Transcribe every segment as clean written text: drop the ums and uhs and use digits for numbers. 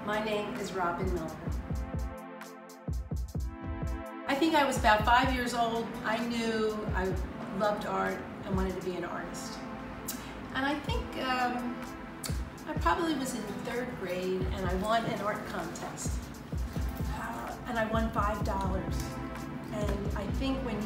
My name is Robyn Miller. I think I was about 5 years old. I knew I loved art and wanted to be an artist. And I think I probably was in 3rd grade and I won an art contest. And I won $5. And I think when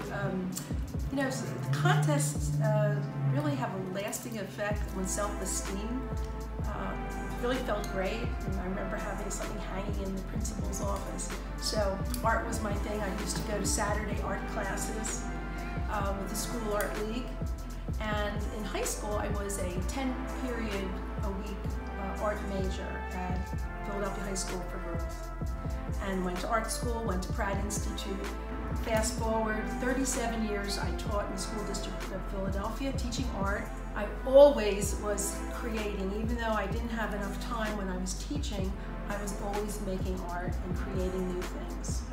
contests really have a lasting effect on self-esteem. Really felt great, and I remember having something hanging in the principal's office. So art was my thing. I used to go to Saturday art classes with the school art league. And in high school, I was a 10-period-a-week art major at Philadelphia High School for Girls. And went to art school, went to Pratt Institute. Fast forward 37 years, I taught in the school district of Philadelphia, teaching art. I always was creating, even though I didn't have enough time when I was teaching, I was always making art and creating new things.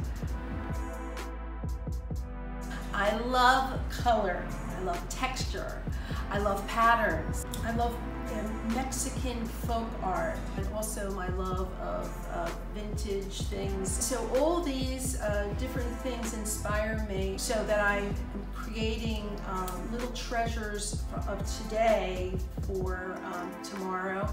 I love color, I love texture, I love patterns, I love Mexican folk art, and also my love of vintage things. So all these different things inspire me so that I am creating little treasures of today for tomorrow.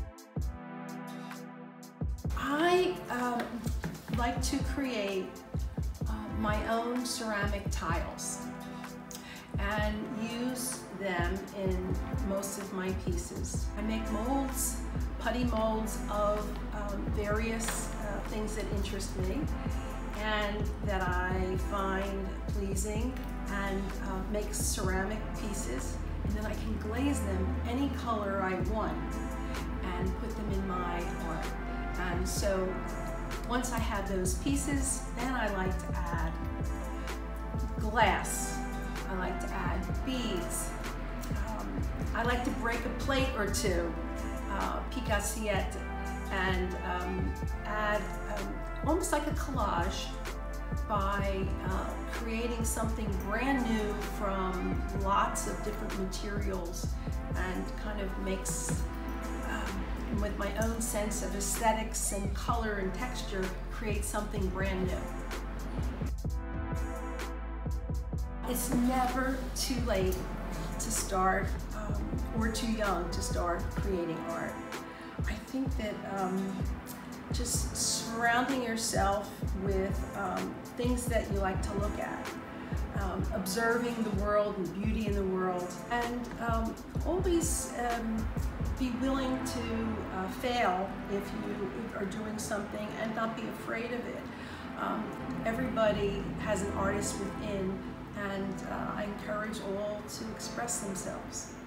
I like to create my own ceramic tiles and use them in most of my pieces. I make molds, putty molds of various things that interest me and that I find pleasing, and make ceramic pieces, and then I can glaze them any color I want and put them in my art. And so once I have those pieces, then I like to add glass. I like to add beads. I like to break a plate or two, picassiette, and add almost like a collage by creating something brand new from lots of different materials, and kind of makes, with my own sense of aesthetics and color and texture, create something brand new. It's never too late to start, or too young to start creating art. I think that just surrounding yourself with things that you like to look at, observing the world and beauty in the world, and always be willing to fail if you are doing something, and not be afraid of it. Everybody has an artist within, and I encourage all to express themselves.